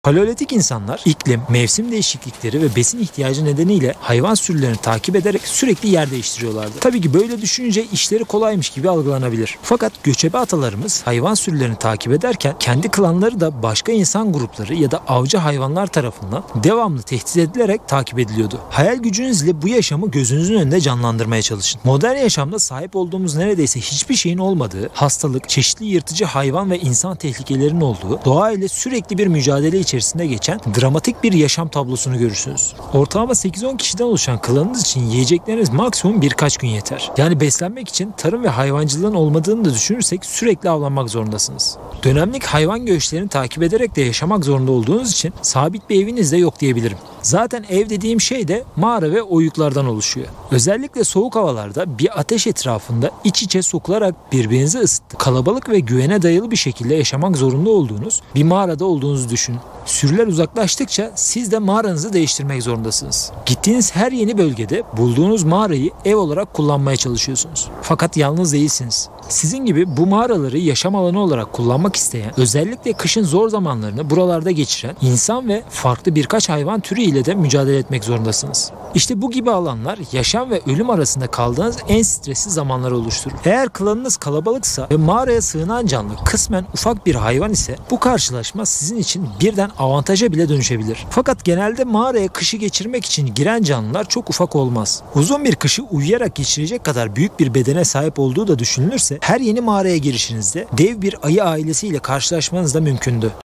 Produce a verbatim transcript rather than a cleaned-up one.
Paleolitik insanlar iklim, mevsim değişiklikleri ve besin ihtiyacı nedeniyle hayvan sürülerini takip ederek sürekli yer değiştiriyorlardı. Tabii ki böyle düşününce işleri kolaymış gibi algılanabilir. Fakat göçebe atalarımız hayvan sürülerini takip ederken kendi klanları da başka insan grupları ya da avcı hayvanlar tarafından devamlı tehdit edilerek takip ediliyordu. Hayal gücünüzle bu yaşamı gözünüzün önünde canlandırmaya çalışın. Modern yaşamda sahip olduğumuz neredeyse hiçbir şeyin olmadığı, hastalık, çeşitli yırtıcı hayvan ve insan tehlikelerinin olduğu, doğayla sürekli bir mücadele içerisinde geçen dramatik bir yaşam tablosunu görürsünüz. Ortalama sekiz on kişiden oluşan klanınız için yiyecekleriniz maksimum birkaç gün yeter. Yani beslenmek için tarım ve hayvancılığın olmadığını da düşünürsek sürekli avlanmak zorundasınız. Dönemlik hayvan göçlerini takip ederek de yaşamak zorunda olduğunuz için sabit bir eviniz de yok diyebilirim. Zaten ev dediğim şey de mağara ve oyuklardan oluşuyor. Özellikle soğuk havalarda bir ateş etrafında iç içe sokularak birbirinizi ısıtıp kalabalık ve güvene dayalı bir şekilde yaşamak zorunda olduğunuz bir mağarada olduğunuzu düşünün. Sürüler uzaklaştıkça siz de mağaranızı değiştirmek zorundasınız. Gittiğiniz her yeni bölgede bulduğunuz mağarayı ev olarak kullanmaya çalışıyorsunuz. Fakat yalnız değilsiniz. Sizin gibi bu mağaraları yaşam alanı olarak kullanmak isteyen, özellikle kışın zor zamanlarını buralarda geçiren insan ve farklı birkaç hayvan türü ile de mücadele etmek zorundasınız. İşte bu gibi alanlar yaşam ve ölüm arasında kaldığınız en stresli zamanları oluşturur. Eğer klanınız kalabalıksa ve mağaraya sığınan canlı kısmen ufak bir hayvan ise bu karşılaşma sizin için birden avantaja bile dönüşebilir. Fakat genelde mağaraya kışı geçirmek için giren canlılar çok ufak olmaz. Uzun bir kışı uyuyarak geçirecek kadar büyük bir bedene sahip olduğu da düşünülürse her yeni mağaraya girişinizde dev bir ayı ailesiyle karşılaşmanız da mümkündü.